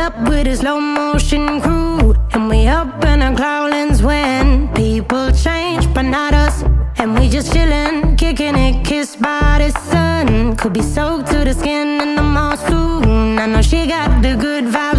up with a slow motion crew, and we up in our cloudlands when people change, but not us. And we just chillin', kicking it, kissed by the sun. Could be soaked to the skin in the mall soon. I know she got the good vibe.